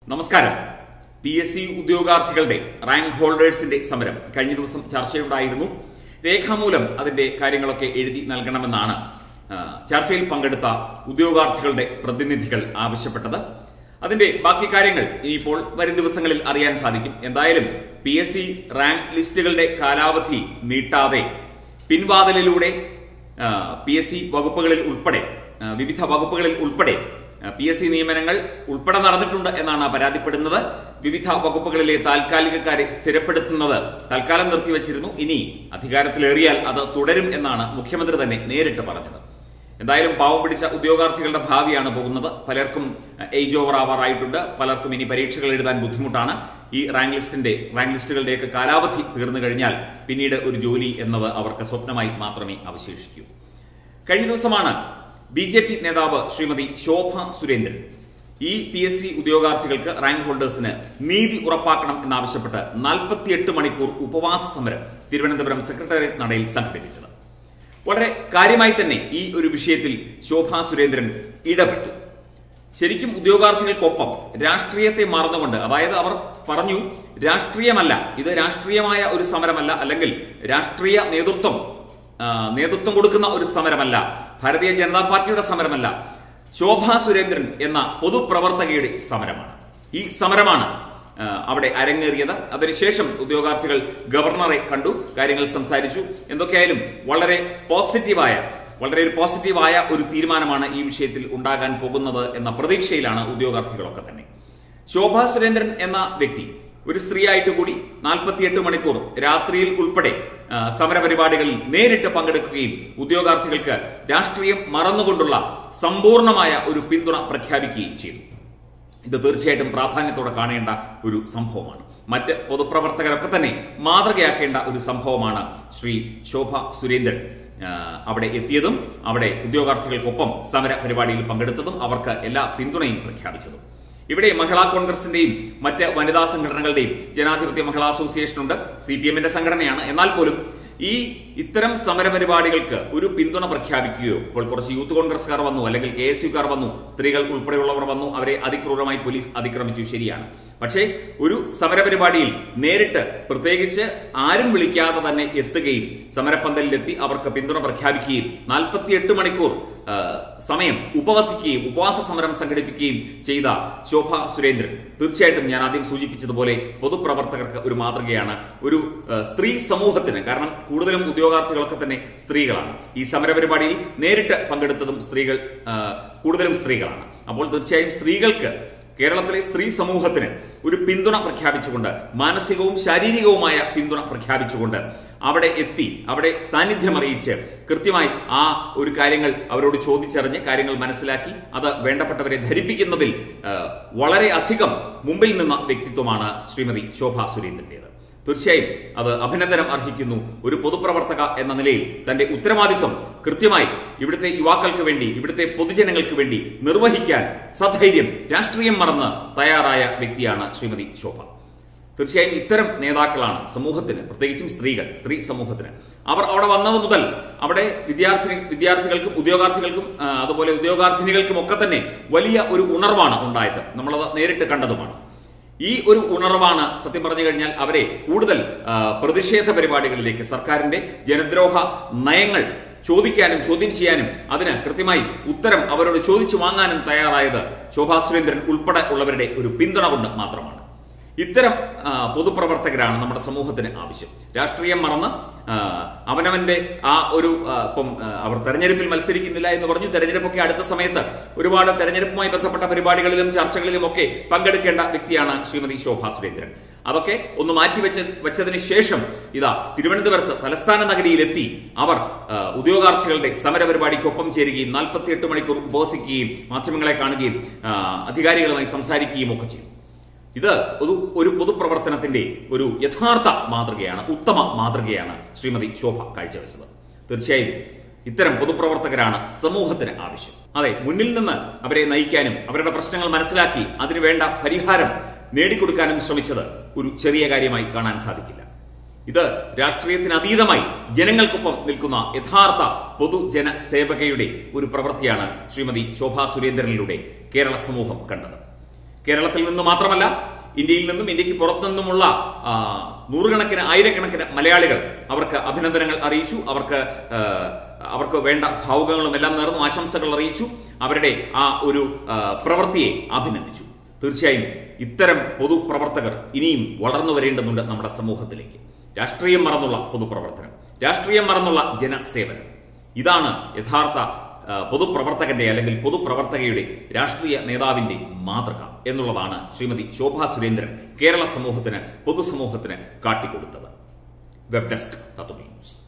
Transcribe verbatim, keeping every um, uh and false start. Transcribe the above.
നമസ്കാരം. P S C ഉദ്യോഗാർത്ഥികളുടെ rank ഹോൾഡേഴ്സിന്റെ സമരം കഴിഞ്ഞ ദിവസം ചർച്ചയുണ്ടായിരുന്നു. രേഖാമൂലം അതിന്റെ കാര്യങ്ങളൊക്കെ എഴുതി നൽകണമെന്നാണ് ചർച്ചയിൽ പങ്കെടുത്ത ഉദ്യോഗാർത്ഥികളുടെ പ്രതിനിധികൾ ആവശ്യപ്പെട്ടത്. അതിന്റെ ബാക്കി കാര്യങ്ങൾ ഇനിയിപ്പോൾ വരും ദിവസങ്ങളിൽ അറിയാൻ സാധിക്കും. എന്തായാലും പി എസ് സി റാങ്ക് ലിസ്റ്റുകളുടെ കാലാവധി നീട്ടാതെ പിൻവാതിലിലൂടെ പി എസ് സി വകുപ്പുകളിൽ ഉൾപ്പെടെ വിവിധ വകുപ്പുകളിൽ ഉൾപ്പെടെ പി എസ് സി നിയമനങ്ങൾ ഉൾപ്പെടെ നടന്നിട്ടുണ്ട് എന്നാണ് പരാതിപ്പെടുന്നത്. വിവിധ വകുപ്പുകളിലെ താൽക്കാലികക്കാരെ സ്ഥിരപ്പെടുത്തുന്നത് തൽക്കാലം നിർത്തിവച്ചിരുന്നു. ഇനി അധികാരത്തിലേറിയാൽ അത് തുടരും എന്നാണ് മുഖ്യമന്ത്രി തന്നെ നേരിട്ട് പറഞ്ഞത്. എന്തായാലും പാവം പിടിച്ച ഉദ്യോഗാർത്ഥികളുടെ ഭാവിയാണ് പോകുന്നത്. പലർക്കും ഏജ് ഓവർ ആവാറായിട്ടുണ്ട്. പലർക്കും ഇനി പരീക്ഷകൾ എഴുതാൻ ബുദ്ധിമുട്ടാണ്. ഈ റാങ്ക് ലിസ്റ്റിന്റെ റാങ്ക് ലിസ്റ്റുകളുടെയൊക്കെ കാലാവധി തീർന്നു കഴിഞ്ഞാൽ പിന്നീട് ഒരു ജോലി എന്നത് അവർക്ക് സ്വപ്നമായി മാത്രമേ അവശേഷിക്കൂ. കഴിഞ്ഞ ദിവസമാണ് ബി ജെ പി നേതാവ് ശ്രീമതി ശോഭ സുരേന്ദ്രൻ ഈ പി എസ് സി ഉദ്യോഗാർത്ഥികൾക്ക് റാങ്ക് ഹോൾഡേഴ്സിന് നീതി ഉറപ്പാക്കണം എന്നാവശ്യപ്പെട്ട് നാൽപ്പത്തിയെട്ട് മണിക്കൂർ ഉപവാസ സമരം തിരുവനന്തപുരം സെക്രട്ടേറിയറ്റ് നടയിൽ സംഘടിപ്പിച്ചത്. വളരെ കാര്യമായി തന്നെ ഈ ഒരു വിഷയത്തിൽ ശോഭ സുരേന്ദ്രൻ ഇടപെട്ടു. ശരിക്കും ഉദ്യോഗാർത്ഥികൾക്കൊപ്പം രാഷ്ട്രീയത്തെ മറന്നുകൊണ്ട്, അതായത് അവർ പറഞ്ഞു രാഷ്ട്രീയമല്ല ഇത്, രാഷ്ട്രീയമായ ഒരു സമരമല്ല, അല്ലെങ്കിൽ രാഷ്ട്രീയ നേതൃത്വം നേതൃത്വം കൊടുക്കുന്ന ഒരു സമരമല്ല, ഭാരതീയ ജനതാ പാർട്ടിയുടെ സമരമല്ല, ശോഭ സുരേന്ദ്രൻ എന്ന പൊതുപ്രവർത്തകയുടെ സമരമാണ്. ഈ സമരമാണ് അവിടെ അരങ്ങേറിയത്. അതിനുശേഷം ഉദ്യോഗാർത്ഥികൾ ഗവർണറെ കണ്ടു, കാര്യങ്ങൾ സംസാരിച്ചു. എന്തൊക്കെയായാലും വളരെ പോസിറ്റീവായ വളരെ ഒരു പോസിറ്റീവായ ഒരു തീരുമാനമാണ് ഈ വിഷയത്തിൽ ഉണ്ടാകാൻ പോകുന്നത് എന്ന പ്രതീക്ഷയിലാണ് ഉദ്യോഗാർത്ഥികളൊക്കെ തന്നെ. ശോഭ സുരേന്ദ്രൻ എന്ന വ്യക്തി ഒരു സ്ത്രീയായിട്ട് കൂടി നാൽപ്പത്തിയെട്ട് മണിക്കൂർ രാത്രിയിൽ ഉൾപ്പെടെ സമരപരിപാടികളിൽ നേരിട്ട് പങ്കെടുക്കുകയും ഉദ്യോഗാർത്ഥികൾക്ക് രാഷ്ട്രീയം മറന്നുകൊണ്ടുള്ള സമ്പൂർണമായ ഒരു പിന്തുണ പ്രഖ്യാപിക്കുകയും ചെയ്തു. ഇത് തീർച്ചയായിട്ടും പ്രാധാന്യത്തോടെ കാണേണ്ട ഒരു സംഭവമാണ്. മറ്റ് പൊതുപ്രവർത്തകരൊക്കെ തന്നെ മാതൃകയാക്കേണ്ട ഒരു സംഭവമാണ് ശ്രീ ശോഭ സുരേന്ദ്രൻ അവിടെ എത്തിയതും അവിടെ ഉദ്യോഗാർത്ഥികൾക്കൊപ്പം സമര പരിപാടിയിൽ പങ്കെടുത്തതും അവർക്ക് എല്ലാ പിന്തുണയും പ്രഖ്യാപിച്ചതും. ഇവിടെ മഹിളാ കോൺഗ്രസിന്റെയും മറ്റ് വനിതാ സംഘടനകളുടെയും ജനാധിപത്യ മഹിളാ അസോസിയേഷനുണ്ട്, സി പി എമ്മിന്റെ സംഘടനയാണ്. എന്നാൽ പോലും ഈ ഇത്തരം സമരപരിപാടികൾക്ക് ഒരു പിന്തുണ പ്രഖ്യാപിക്കുകയോ, ഇപ്പോൾ കുറച്ച് യൂത്ത് കോൺഗ്രസ്സുകാർ വന്നു, അല്ലെങ്കിൽ കെ എസ് യുക്കാർ വന്നു, സ്ത്രീകൾ ഉൾപ്പെടെയുള്ളവർ വന്നു, അവരെ അതിക്രൂരമായി പോലീസ് അതിക്രമിച്ചു, ശരിയാണ്. പക്ഷേ ഒരു സമരപരിപാടിയിൽ നേരിട്ട്, പ്രത്യേകിച്ച് ആരും വിളിക്കാതെ തന്നെ എത്തുകയും സമരപ്പന്തലിലെത്തി അവർക്ക് പിന്തുണ പ്രഖ്യാപിക്കുകയും നാൽപ്പത്തിയെട്ട് മണിക്കൂർ സമയം ഉപവസിക്കുകയും ഉപവാസ സമരം സംഘടിപ്പിക്കുകയും ചെയ്ത ശോഭ സുരേന്ദ്രൻ തീർച്ചയായിട്ടും ഞാൻ ആദ്യം സൂചിപ്പിച്ചതുപോലെ പൊതുപ്രവർത്തകർക്ക് ഒരു മാതൃകയാണ്, ഒരു സ്ത്രീ സമൂഹത്തിന്. കാരണം കൂടുതലും ഉദ്യോഗാർത്ഥികളൊക്കെ തന്നെ സ്ത്രീകളാണ്. ഈ സമരപരിപാടിയിൽ നേരിട്ട് പങ്കെടുത്തതും സ്ത്രീകൾ കൂടുതലും സ്ത്രീകളാണ്. അപ്പോൾ തീർച്ചയായും സ്ത്രീകൾക്ക്, കേരളത്തിലെ സ്ത്രീ സമൂഹത്തിന് ഒരു പിന്തുണ പ്രഖ്യാപിച്ചുകൊണ്ട്, മാനസികവും ശാരീരികവുമായ പിന്തുണ പ്രഖ്യാപിച്ചുകൊണ്ട് അവിടെ എത്തി, അവിടെ സാന്നിധ്യം അറിയിച്ച് കൃത്യമായി ആ ഒരു കാര്യങ്ങൾ അവരോട് ചോദിച്ചറിഞ്ഞ് കാര്യങ്ങൾ മനസ്സിലാക്കി അത് വേണ്ടപ്പെട്ടവരെ ധരിപ്പിക്കുന്നതിൽ വളരെ അധികം മുമ്പിൽ നിന്ന വ്യക്തിത്വമാണ് ശ്രീമതി ശോഭ സുരേന്ദ്രന്റേത്. തീർച്ചയായും അത് അഭിനന്ദനം അർഹിക്കുന്നു. ഒരു പൊതുപ്രവർത്തക എന്ന നിലയിൽ തന്റെ ഉത്തരവാദിത്വം കൃത്യമായി ഇവിടുത്തെ യുവാക്കൾക്ക് വേണ്ടി, ഇവിടുത്തെ പൊതുജനങ്ങൾക്ക് വേണ്ടി നിർവഹിക്കാൻ സധൈര്യം രാഷ്ട്രീയം മറന്ന് തയ്യാറായ വ്യക്തിയാണ് ശ്രീമതി ശോഭ. തീർച്ചയായും ഇത്തരം നേതാക്കളാണ് സമൂഹത്തിന്, പ്രത്യേകിച്ചും സ്ത്രീകൾ, സ്ത്രീ സമൂഹത്തിന്. അവർ അവിടെ വന്നത് മുതൽ അവിടെ വിദ്യാർത്ഥി വിദ്യാർത്ഥികൾക്കും ഉദ്യോഗാർത്ഥികൾക്കും അതുപോലെ ഉദ്യോഗാർത്ഥിനികൾക്കും ഒക്കെ തന്നെ വലിയ ഒരു ഉണർവാണ് ഉണ്ടായത്. നമ്മളത് നേരിട്ട് കണ്ടതുമാണ്. ഈ ഒരു ഉണർവാണ് സത്യം പറഞ്ഞു കഴിഞ്ഞാൽ അവരെ കൂടുതൽ പ്രതിഷേധ പരിപാടികളിലേക്ക്, സർക്കാരിന്റെ ജനദ്രോഹ നയങ്ങൾ ചോദിക്കാനും ചോദ്യം ചെയ്യാനും അതിന് കൃത്യമായി ഉത്തരം അവരോട് ചോദിച്ചു വാങ്ങാനും തയ്യാറായത് ശോഭാ സുരേന്ദ്രൻ ഉൾപ്പെടെ ഉള്ളവരുടെ ഒരു പിന്തുണ കൊണ്ട് മാത്രമാണ്. ഇത്തരം പൊതുപ്രവർത്തകരാണ് നമ്മുടെ സമൂഹത്തിന് ആവശ്യം. രാഷ്ട്രീയം മറന്ന് അവനവന്റെ ആ ഒരു ഇപ്പം അവർ തെരഞ്ഞെടുപ്പിൽ മത്സരിക്കുന്നില്ല എന്ന് പറഞ്ഞു. തെരഞ്ഞെടുപ്പൊക്കെ അടുത്ത സമയത്ത് ഒരുപാട് തെരഞ്ഞെടുപ്പുമായി ബന്ധപ്പെട്ട പരിപാടികളിലും ചർച്ചകളിലും ഒക്കെ പങ്കെടുക്കേണ്ട വ്യക്തിയാണ് ശ്രീമതി ശോഭ സുരേന്ദ്രൻ. അതൊക്കെ ഒന്ന് മാറ്റിവെച്ച വെച്ചതിന് ശേഷം ഇതാ തിരുവനന്തപുരത്ത് തലസ്ഥാന നഗരിയിലെത്തി അവർ ഉദ്യോഗാർത്ഥികളുടെ സമരപരിപാടിക്കൊപ്പം ചേരുകയും നാൽപ്പത്തിയെട്ട് മണിക്കൂർ ഉപവസിക്കുകയും മാധ്യമങ്ങളെ കാണുകയും അധികാരികളുമായി സംസാരിക്കുകയും ഒക്കെ ചെയ്തു. ഇത് ഒരു ഒരു പൊതുപ്രവർത്തനത്തിന്റെ ഒരു യഥാർത്ഥ മാതൃകയാണ്, ഉത്തമ മാതൃകയാണ് ശ്രീമതി ശോഭ കാഴ്ചവെച്ചത്. തീർച്ചയായും ഇത്തരം പൊതുപ്രവർത്തകരാണ് സമൂഹത്തിന് ആവശ്യം. അതെ, മുന്നിൽ നിന്ന് അവരെ നയിക്കാനും അവരുടെ പ്രശ്നങ്ങൾ മനസ്സിലാക്കി അതിനുവേണ്ട പരിഹാരം നേടിക്കൊടുക്കാനും ശ്രമിച്ചത് ഒരു ചെറിയ കാര്യമായി കാണാൻ സാധിക്കില്ല. ഇത് രാഷ്ട്രീയത്തിന് അതീതമായി ജനങ്ങൾക്കൊപ്പം നിൽക്കുന്ന യഥാർത്ഥ പൊതുജന സേവകയുടെ ഒരു പ്രവൃത്തിയാണ് ശ്രീമതി ശോഭ സുരേന്ദ്രനിലൂടെ കേരള സമൂഹം കണ്ടത്. കേരളത്തിൽ നിന്ന് മാത്രമല്ല, ഇന്ത്യയിൽ നിന്നും ഇന്ത്യക്ക് പുറത്തുനിന്നുമുള്ള നൂറുകണക്കിന് ആയിരക്കണക്കിന് മലയാളികൾ അവർക്ക് അഭിനന്ദനങ്ങൾ അറിയിച്ചു. അവർക്ക് അവർക്ക് വേണ്ട ഭാവുകങ്ങളും എല്ലാം നേർന്നു ആശംസകൾ അറിയിച്ചു. അവരുടെ ആ ഒരു പ്രവൃത്തിയെ അഭിനന്ദിച്ചു. തീർച്ചയായും ഇത്തരം പൊതുപ്രവർത്തകർ ഇനിയും വളർന്നു വരേണ്ടതുണ്ട് നമ്മുടെ സമൂഹത്തിലേക്ക്. രാഷ്ട്രീയം മറന്നുള്ള പൊതുപ്രവർത്തനം, രാഷ്ട്രീയം മറന്നുള്ള ജനസേവനം, ഇതാണ് യഥാർത്ഥ പൊതുപ്രവർത്തകന്റെ അല്ലെങ്കിൽ പൊതുപ്രവർത്തകയുടെ രാഷ്ട്രീയ നേതാവിന്റെ മാതൃക എന്നുള്ളതാണ് ശ്രീമതി ശോഭാ സുരേന്ദ്രൻ കേരള സമൂഹത്തിന് പൊതുസമൂഹത്തിന് കാട്ടിക്കൊടുത്തത്. വെബ് ഡെസ്ക് തത്വമി ന്യൂസ്.